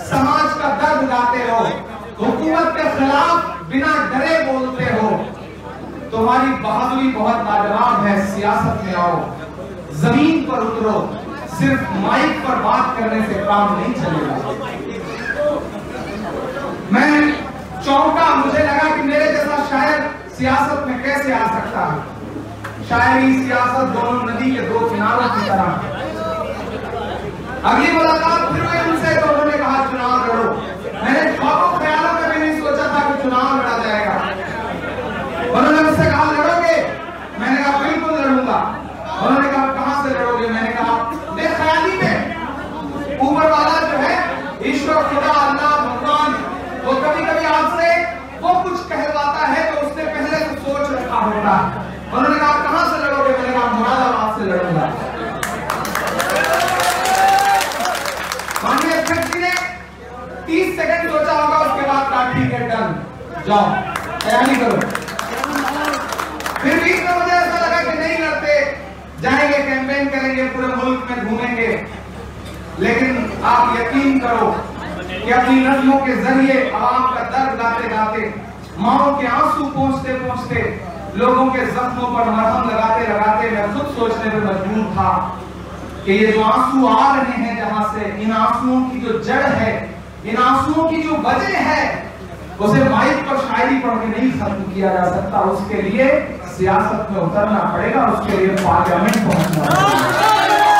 समाज का दर्द गाते हो, हुकूमत के खिलाफ बिना डरे बोलते हो। तुम्हारी बहादुरी बहुत लाजवाब है। सियासत में आओ, जमीन पर उतरो। सिर्फ माइक पर बात करने से काम नहीं चलेगा। मैं चौंका, मुझे लगा कि मेरे जैसा शायर सियासत में कैसे आ सकता है। शायरी सियासत दोनों नदी के दो किनारों की तरह। अगली मुलाकात फिर हुई उनसे तो उन्होंने कहा चुनाव लड़ो। मैंने ख्वाबों ख्यालों में भी नहीं सोचा था कि चुनाव लड़ा जाएगा। उन्होंने मुझसे कहा लड़ोगे? मैंने कहा बिल्कुल लड़ूंगा। उन्होंने कहा कहां से लड़ोगे? मैंने कहा बेख्याली में। ऊपर वाला जो है ईश्वर, खुदा, अल्लाह, भगवान, वो कभी कभी आपसे वो कुछ कहलवाता है तो उसने पहले से सोच रखा होता। उन्होंने कहा कहां से लड़ोगे? मैंने कहा मुरादाबाद से लड़ूंगा। माननीय अध्यक्ष जी ने 30 सेकंड सोचा होगा, उसके बाद कहा ठीक है डन, जाओ तैयारी करो। फिर बीच में मुझे ऐसा लगा कि नहीं लड़ते, जाएंगे कैंपेन करेंगे, पूरे मुल्क में घूमेंगे। लेकिन आप यकीन करो कि अपनी नदियों के जरिए आवाम का दर्द गाते गाते, माओ के आंसू पहुंचते पहुंचते, लोगों के जख्मों पर मरहम लगाते लगाते मैं खुद सोचने पर मजबूर था कि ये जो आंसू आ रहे हैं जहां से, इन आंसुओं की जो जड़ है, इन आंसुओं की जो वजह है, उसे माइक पर शायरी पढ़ के नहीं खत्म किया जा सकता। उसके लिए सियासत में उतरना पड़ेगा, उसके लिए पार्लियामेंट पहुंचना पड़ेगा।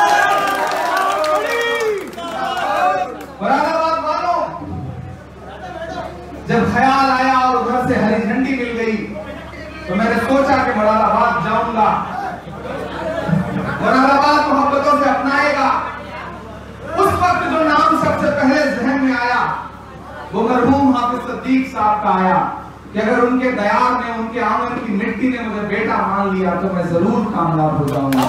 मुरादाबाद वालों, जब ख्याल आया और उधर से हरी झंडी मिल गई तो मैंने सोचा कि मुरादाबाद जाऊंगा, मुरादाबाद मोहब्बतों से अपनाएगा। उस वक्त जो नाम सबसे पहले जहन में आया वो मरहूम हाफिज सिद्दीक साहब का आया कि अगर उनके दयाल ने, उनके आंगन की मिट्टी ने मुझे बेटा मान लिया तो मैं जरूर कामयाब हो जाऊंगा।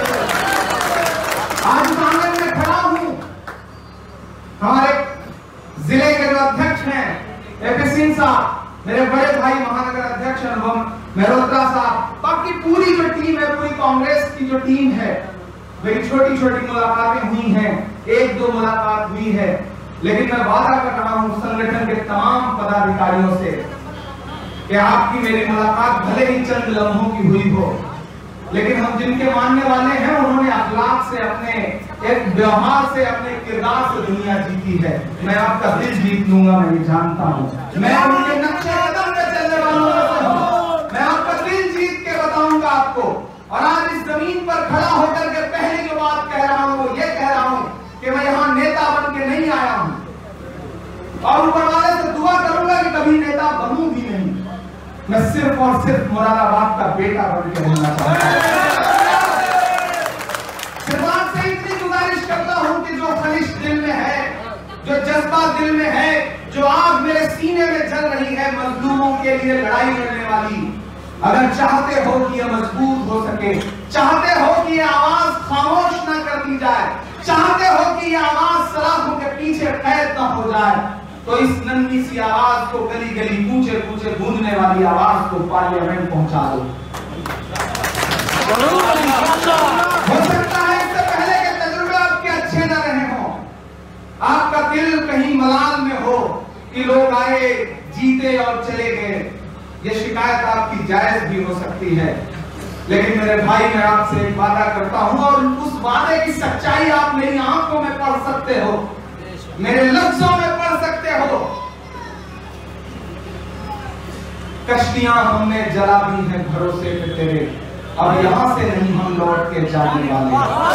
आज इस आंगन में खड़ा हूं। हमारे जिले के जो अध्यक्ष हैं एपी सिंह साहब, मेरे बड़े भाई महानगर अध्यक्ष अनुपम मेहरोत्रा साहब, बाकी पूरी जो टीम है, पूरी कांग्रेस की जो टीम है, मेरी छोटी छोटी मुलाकातें हुई हैं, एक दो मुलाकात हुई है, लेकिन मैं वादा कर रहा हूं संगठन के तमाम पदाधिकारियों से कि आपकी मेरी मुलाकात भले ही चंद लम्हों की हुई हो, लेकिन हम जिनके मानने वाले हैं उन्होंने अखलाक से, अपने एक व्यवहार से, अपने किरदार से दुनिया जीती है। मैं आपका दिल जीत लूंगा, मैं ये जानता हूं। मैं उनके नक्शे कदम पे चलने वालों में से हूं। मैं आपका दिल जीत के बताऊंगा आपको। और आज इस जमीन पर खड़ा होकर के पहली जो बात कह रहा हूं वो ये कह रहा हूं कि मैं यहाँ नेता बन के नहीं आया हूं और ऊपर वाले से दुआ करूंगा कि कभी नेता बनूं भी नहीं। मैं सिर्फ और सिर्फ मुरादाबाद का बेटा बन के रहना चाहता हूं। सरकार से इतनी गुजारिश करता हूं कि जो खलिश दिल में है, जो जज्बा दिल में है, जो आग मेरे सीने में जल रही है मजलूमों के लिए लड़ाई लड़ने वाली, अगर चाहते हो कि यह मजबूत हो सके, चाहते हो कि यह आवाज खामोश ना कर दी जाए, चाहते हो कि यह आवाज सलाखों के पीछे कैद ना हो जाए, तो इस नन्ही सी आवाज को गली गली, पूछे पूछे गूंजने वाली आवाज को पार्लियामेंट पहुंचा दो। हो सकता है इससे पहले के तजुर्बे आपके अच्छे न रहे हों, आपका दिल कहीं मलाल में हो कि लोग आए, जीते और चले गए। ये शिकायत आपकी जायज भी हो सकती है, लेकिन मेरे भाई मैं आपसे एक वादा करता हूं और उस वादे की सच्चाई आप मेरी आंखों में पढ़ सकते हो, मेरे लफ्जों में पढ़ सकते हो। कश्तियां हमने जला दी हैं भरोसे पे तेरे, अब यहां से नहीं हम लौट के जाने वाले।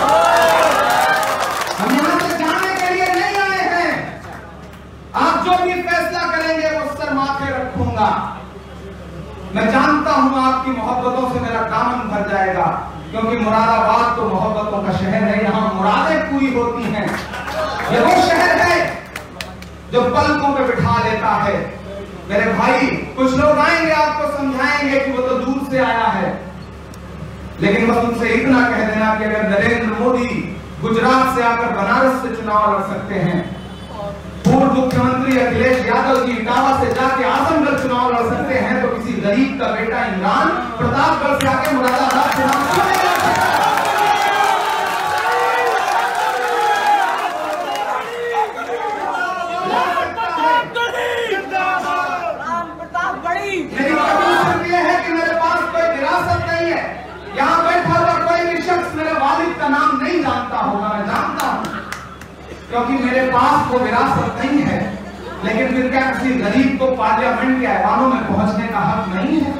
हम यहां से जाने के लिए नहीं आए हैं। आप जो भी फैसला करेंगे वो सर माथे रखूंगा। मैं जानता हूं आपकी मोहब्बतों से मेरा दामन भर जाएगा, क्योंकि मुरादाबाद तो मोहब्बतों का शहर है, यहाँ मुरादें पूरी होती हैं। ये वो शहर है जो पलकों पे बिठा लेता है। मेरे भाई, कुछ लोग आएंगे आपको समझाएंगे कि वो तो दूर से आया है, लेकिन बस उनसे इतना कह देना कि अगर नरेंद्र मोदी गुजरात से आकर बनारस से चुनाव लड़ सकते हैं, पूर्व मुख्यमंत्री अखिलेश यादव जी इटावा से जाके आजमगढ़ चुनाव लड़ सकते हैं, तो किसी गरीब का बेटा इमरान प्रतापगढ़ से आके मुरादाबाद चुनाव क्यों नहीं लड़ सकता? जानता होगा, मैं जानता हूं, क्योंकि मेरे पास वो विरासत नहीं है। लेकिन फिर क्या किसी गरीब को पार्लियामेंट के ऐवानों में पहुंचने का हक नहीं है?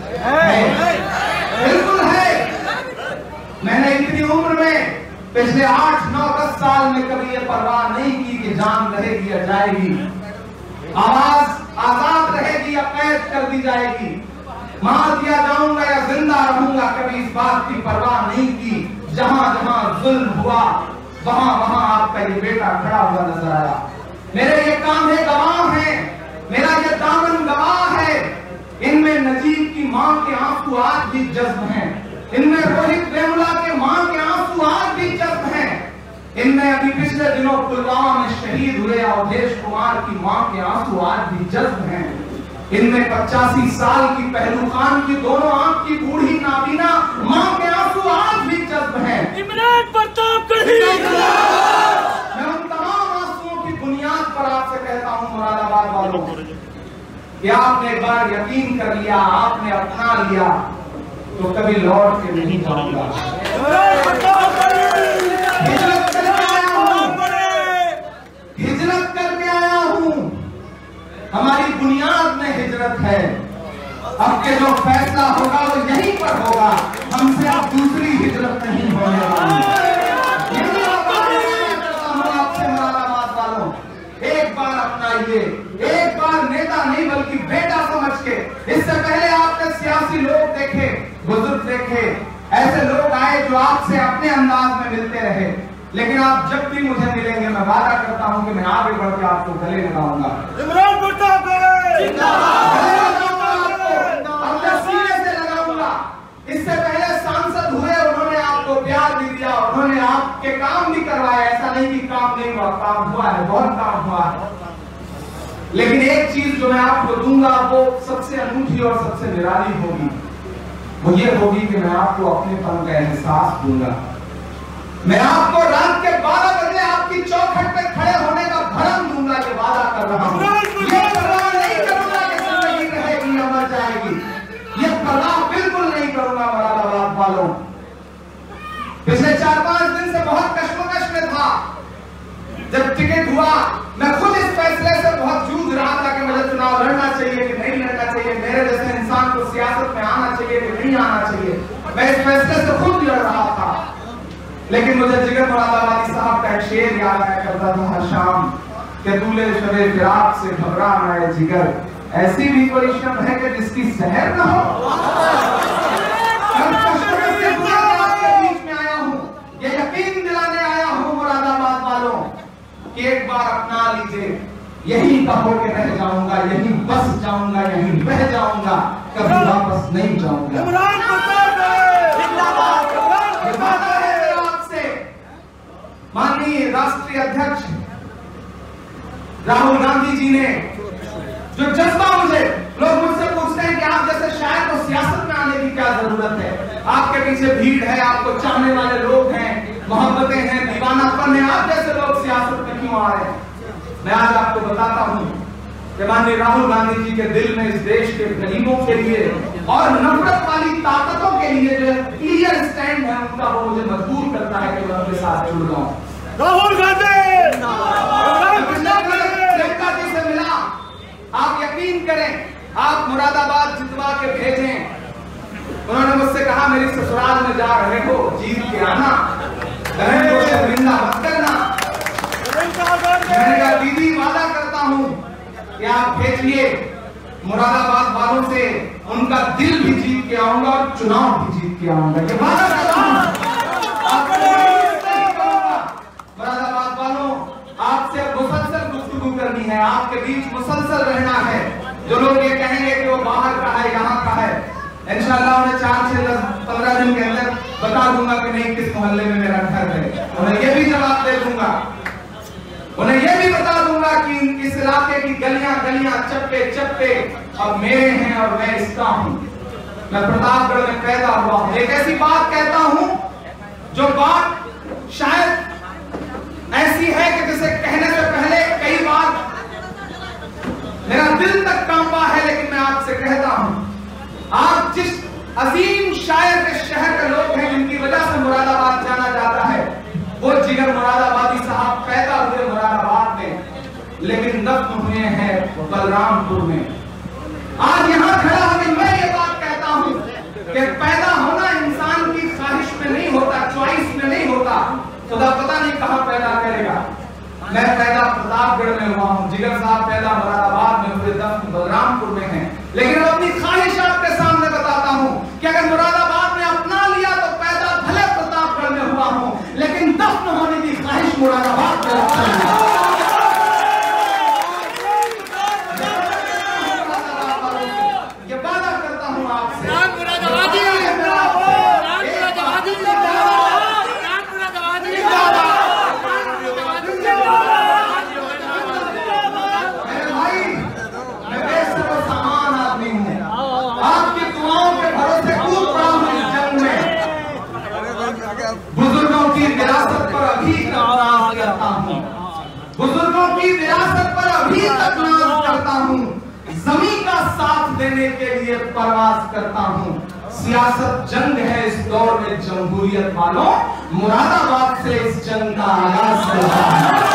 बिल्कुल है। मैंने इतनी उम्र में पिछले 8, 9, 10 साल में कभी ये परवाह नहीं की कि जान रहेगी या जाएगी, आवाज आजाद रहेगी या कैद कर दी जाएगी, मार दिया जाऊंगा या जिंदा रहूंगा, कभी इस बात की परवाह नहीं की। जहां जहां जुल्म हुआ वहां वहां आपका ये बेटा खड़ा हुआ नजर आया। मेरे ये कांधे गवाह हैं, मेरा ये दामन गवाह है। इनमें नजीब की मां के आंसू आज भी जज्ब हैं, इनमें रोहित वेमुला के मां के आंसू आज भी जज्ब हैं, इनमें अभी पिछले दिनों पुलवामा में शहीद हुए अवधेश कुमार की मां के आंसू आज भी जज्ब हैं, इनमें 85 साल की पहलू खान की दोनों आंख की बूढ़ी नाबीना मां के आंसू आज भी जज्ब हैं। इमरान प्रताप गढ़ी। मैं उन तमाम आंसुओं की बुनियाद पर आपसे कहता हूं मुरादाबाद वालों कि आपने एक बार यकीन कर लिया, आपने अपना लिया, तो कभी लौट के नहीं जाऊंगा। हिजरत करके आया हूं, हिजरत करके आया हूं। हमारी बुनियाद में हिजरत है। अब के जो फैसला होगा वो यहीं पर होगा, हमसे अब दूसरी हिजरत नहीं होने वाली। आपसे मुरादाबाद वालों, एक बार अपनाइए, एक बार नेता नहीं बल्कि बेटा समझ के। इससे पहले आपने सियासी लोग देखे, बुजुर्ग देखे, ऐसे लोग आए जो आपसे अपने अंदाज में मिलते रहे, लेकिन आप जब भी मुझे मिलेंगे मैं वादा करता हूं कि मैं आगे बढ़ के आपको गले लगाऊंगा, इमरान प्रताप गढ़ी अपने सीने से लगाऊंगा। इससे पहले सांसद हुए, उन्होंने आपको प्यार भी दिया, उन्होंने आपके काम भी करवाए, ऐसा नहीं कि काम नहीं हुआ, काम हुआ है, बहुत काम हुआ है। लेकिन एक चीज जो मैं आपको दूंगा वो सबसे अनूठी और सबसे निराली होगी, वो ये होगी कि मैं आपको अपनेपन का एहसास दूंगा। मैं आपको रात के 12 बजे आपकी चौखट पे खड़े होने का भरम दूंगा, ये वादा कर रहा हूं। ये परवाह नहीं करूंगा कि जिंदगी रहेगी या मर जाएगी, ये परवाह बिल्कुल नहीं करूंगा मुरादाबाद वालों। पिछले 4-5 दिन से बहुत कश्मकश में था। जब टिकट हुआ मैं खुद इस फैसले से बहुत जूझ रहा था कि मुझे चुनाव लड़ना चाहिए कि नहीं लड़ना चाहिए, मेरे जैसे इंसान को सियासत में आना चाहिए कि नहीं आना चाहिए। मैं इस फैसले से खुद लड़ रहा था। लेकिन मुझे जिगर मुरादाबादी साहब का एक शेर याद आया करता था हर शाम कि दूल्हे शबे फिराक से घबरा ना जिगर, ऐसी भी कोई शब है कि जिसकी सहर न हो। आपके बीच में आया हूं, ये यकीन दिलाने आया हूं मुरादाबाद वालों कि एक बार अपना लीजिए, यही कहो के रह जाऊंगा, यही बस जाऊंगा, यही बह जाऊंगा, कभी वापस नहीं जाऊंगा। इमरान प्रताप माननीय राष्ट्रीय अध्यक्ष राहुल गांधी जी ने जो जज्बा, मुझे लोग मुझसे पूछते हैं कि आप जैसे शायर को सियासत में आने की क्या जरूरत है, आपके पीछे भीड़ है, आपको चाहने वाले लोग हैं, मोहब्बतें हैं, दीवानापन है, आप जैसे लोग सियासत में क्यों आ रहे हैं? मैं आज आपको बताता हूं कि माननीय राहुल गांधी जी के दिल में इस देश के गरीबों के लिए और नफरत वाली ताकतों के लिए जो क्लियर स्टैंड है उनका, वो मुझे मजबूर करता है कि मैं उनके साथ जुड़ जाऊं। राहुल गांधी प्रियंका जी से मिला, आप यकीन करें, आप मुरादाबाद जितवा के भेजें। उन्होंने मुझसे कहा मेरी ससुराल में जा रहे हो, जीत के आना, बहन को शर्मिंदा मत करना। मैंने कहा दीदी वादा करता हूं कि आप भेजिए, मुरादाबाद वालों से उनका दिल भी जीत के आऊंगा और चुनाव भी जीत के आऊंगा, ये वादा करता हूं। मुरादाबाद वालों, आपसे मुसलसल गुफ्तगू करनी है, आपके बीच मुसलसल रहना है। जो लोग ये कहेंगे कि वो बाहर का है, यहाँ का है, इंशाअल्लाह उन्हें 4 से 10-15 दिन के अंदर बता दूंगा कि नहीं किस मोहल्ले में मेरा घर है। उन्हें ये भी जवाब दे दूंगा, उन्हें यह भी बता दूंगा कि इस इलाके की गलियां गलियां, चप्पे चप्पे अब मेरे हैं और मैं इसका हूं। मैं प्रतापगढ़ में पैदा हुआ हूं। एक ऐसी बात कहता हूं जो बात शायद ऐसी है कि जिसे कहने से पहले कई बार मेरा दिल तक कांपा है, लेकिन मैं आपसे कहता हूं, आप जिस अजीम शायर के शहर के लोग हैं जिनकी वजह से मुरादाबाद जाना जाता है, वो जिगर मुरादाबादी साहब पैदा हुए मुरादाबाद में, लेकिन दफन हुए हैं बलरामपुर में। आज यहाँ खड़ा होकर मैं ये बात कहता हूँ कि पैदा होना इंसान की ख्वाहिश में नहीं होता, चॉइस में नहीं होता, खुदा पता नहीं कहाँ पैदा करेगा। मैं पैदा प्रतापगढ़ में हुआ हूँ, जिगर साहब पैदा मुरादाबाद में हुए, दफन बलरामपुर में हैं। लेकिन अब अपनी ख्वाहिश आपके सामने बताता हूँ कि अगर मुरादाबाद में अपना लिया तो पैदा भले प्रतापगढ़ में हुआ हूँ, लेकिन दफन होने की ख्वाहिश मुरादाबाद में रखता हूँ। ये वादा करता हूँ आपसे। बुजुर्गों की विरासत पर अभी तक नाज करता हूँ, जमीन का साथ देने के लिए प्रवास करता हूँ। सियासत जंग है इस दौर में जमहूरियत वालों, मुरादाबाद से इस जंग का आगाज करता हूँ।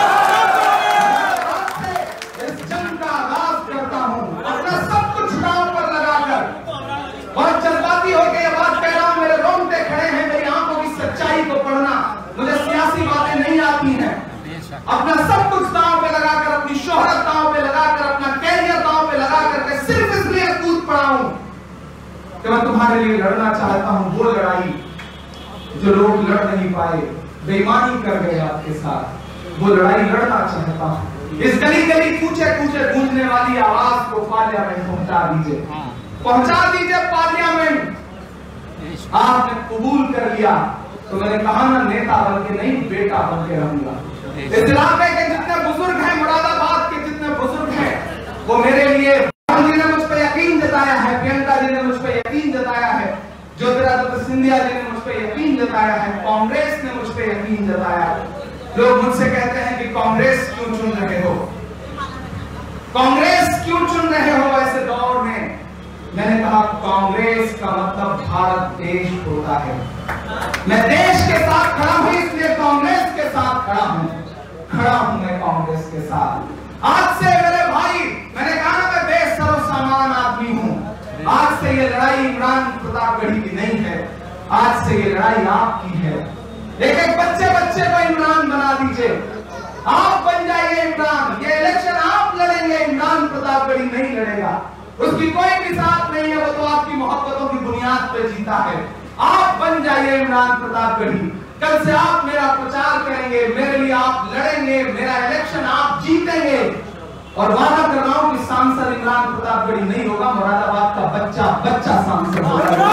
इस जंग का आगाज करता हूँ अपना सब कुछ दांव पर लगाकर। और जज्बाती होकर ये बात कह रहा हूँ, मेरे रोंगटे खड़े हैं, मेरी आंखों की सच्चाई को पढ़ना, मुझे सियासी बातें नहीं आती हैं। अपना सब कुछ दांव पे लगाकर, अपनी शोहरत दांव पे लगाकर, अपना कैरियर दांव पे लगाकर के सिर्फ इसलिए कूद पड़ा हूं कि मैं तुम्हारे लिए लड़ना चाहता हूं, वो लड़ाई जो लोग लड़ नहीं पाए, बेईमानी कर गए आपके साथ, वो लड़ाई लड़ना चाहता हूं। इस गली गली कूचे कूचे गूंजने वाली आवाज को पार्लियामेंट पहुंचा दीजिए, पहुंचा दीजिए पार्लियामेंट। आपने कबूल कर लिया तो मैंने कहा ना, नेता बन के नहीं, बेटा बन के रहूंगा। इस इलाके के जितने बुजुर्ग हैं, मुरादाबाद के जितने बुजुर्ग हैं, वो मेरे लिए, जी ने मुझ पर यकीन जताया है, प्रियंका जी ने मुझ पर यकीन जताया है, ज्योतिरादित्य सिंधिया जी ने मुझ पर यकीन जताया है, कांग्रेस ने मुझ पर यकीन जताया है। लोग मुझसे कहते हैं कि कांग्रेस क्यों चुन रहे हो, कांग्रेस क्यों चुन रहे हो ऐसे दौर में। मैंने कहा कांग्रेस का मतलब भारत देश होता है। मैं देश के साथ खड़ा हूं, इसलिए कांग्रेस के साथ खड़ा हूं मैं कांग्रेस के साथ। आज से मेरे भाई, मैंने कहा ना मैं बेसरो सामान आदमी हूं। आज से ये लड़ाई इमरान प्रतापगढ़ी की नहीं है, आज से ये लड़ाई आपकी है। एक एक बच्चे बच्चे को इमरान बना दीजिए, आप बन जाइए इमरान। ये इलेक्शन आप लड़ेंगे, इमरान प्रतापगढ़ी नहीं लड़ेगा, उसकी कोई भी साथ नहीं है, वो तो आपकी मोहब्बतों की बुनियाद पे जीता है। आप बन जाइए इमरान प्रतापगढ़ी, कल से आप मेरा प्रचार करेंगे, मेरे लिए आप लड़ेंगे, मेरा इलेक्शन आप जीतेंगे। और वादा कर रहा हूं कि सांसद इमरान प्रतापगढ़ी नहीं होगा, मुरादाबाद का बच्चा बच्चा सांसद होगा।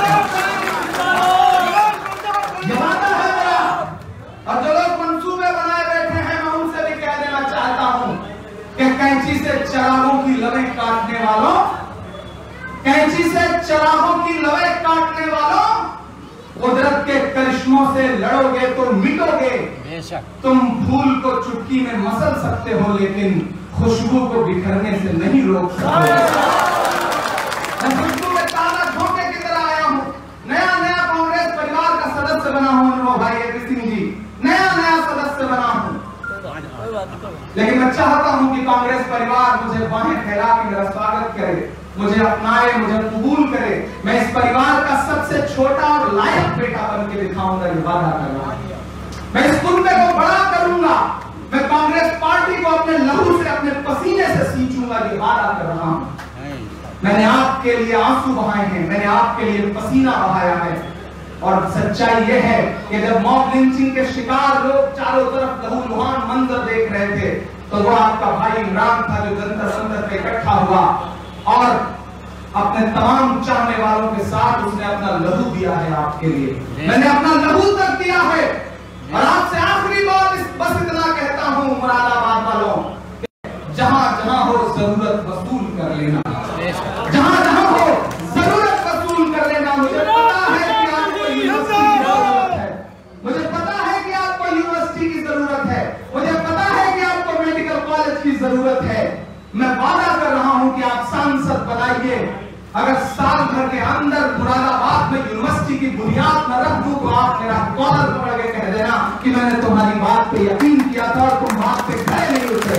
ये वादा है मेरा। और जो लोग मंसूबे बनाए बैठे हैं, मैं उनसे भी कह देना चाहता हूं कि कैंची से चरागों की लवें काटने वालों, कैंची से चरागों की लवें काटने वालों, कुदरत के करिश्मों से लड़ोगे तो मिटोगे। तुम फूल को चुटकी में मसल सकते हो, लेकिन खुशबू को बिखरने से नहीं रोक सकते। मैं खुशबू में ताला झोंके की तरह आया हूं, नया नया कांग्रेस परिवार का सदस्य बना हूं। अनुभव भाई एपी सिंह जी, नया नया सदस्य बना हूं, लेकिन मैं चाहता हूं कि कांग्रेस परिवार मुझे बाहें फैला के मेरा स्वागत करे, मुझे अपनाए, मुझे कबूल करे। मैं इस परिवार का सबसे छोटा और लायक बेटा बन के दिखाऊंगा, ये वादा कर रहा हूं। मैं इस कुनबे को बड़ा करूंगा, मैं कांग्रेस पार्टी को अपने लहू से, अपने पसीने से सींचूंगा, ये वादा कर रहा हूं। मैंने आपके लिए आंसू बहाए हैं, मैंने आपके लिए पसीना बहाया है। और सच्चाई यह है कि जब मॉब लिंचिंग के शिकार लोग चारों तरफ लहूलुहान मंजर देख रहे थे, तो वो आपका भाई इमरान था जो जंतर मंतर पे इकट्ठा हुआ और अपने तमाम चाहने वालों के साथ उसने अपना लहू दिया है आपके लिए। मैंने अपना लहू तक दिया है। और आपसे आखिरी बात बस इतना कहता हूं मुरादाबाद वालों, जहां जहां हो जरूरत वसूल कर लेना, जहां जहां हो जरूरत वसूल कर लेना। मुझे पता है कि आपको यूनिवर्सिटी की जरूरत है, मुझे पता है कि आपको यूनिवर्सिटी की जरूरत है, मुझे पता है कि आपको मेडिकल कॉलेज की जरूरत है। मैं वादा कर रहा हूं कि आप सांसद बनाइए। अगर साल भर के अंदर मुरादाबाद में यूनिवर्सिटी की बुनियाद न रख दूं तो आप मेरा कॉलर पकड़ के कह देना कि मैंने तुम्हारी बात पे यकीन किया था और तुम बात पे खड़े नहीं उतरे।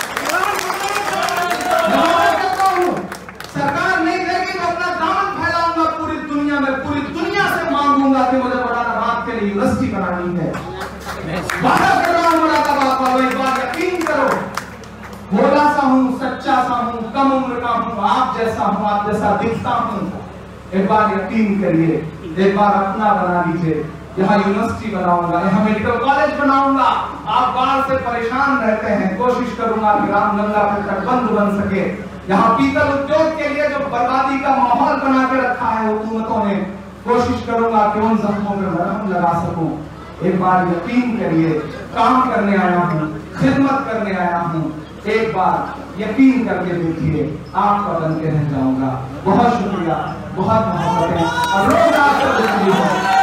सरकार नहीं देगी तो अपना दामन फैलाऊंगा पूरी दुनिया में, पूरी दुनिया से मांगूंगा कि मुझे मुरादाबाद के लिए यूनिवर्सिटी बनानी है। वादा कर रहा हूं मुरादाबाद वालों, एक बार यकीन करो, भोला सा हूं, सच्चा सा हूं, कम उम्र का हूं, आप जैसा हूं, आप जैसा दिखता हूं। एक बार यकीन करिए, एक बार अपना बना लीजिए। यहाँ यूनिवर्सिटी बनाऊंगा, यहाँ मेडिकल कॉलेज बनाऊंगा। आप बाढ़ से परेशान रहते हैं, कोशिश करूंगा कि रामगंगा पे तटबंध बन सके। यहाँ पीतल उद्योग के लिए जो बर्बादी का माहौल बना के रखा है हुकूमतों ने, कोशिश करूंगा कि उन जख्मों पे मरहम लगा सकूं। एक बार यकीन करिए, काम करने आया हूँ, खिदमत करने आया हूँ। एक बार यकीन करके देखिए, आपका बन के रह जाऊंगा। बहुत शुक्रिया, बहुत मोहब्बतें और रोज आपको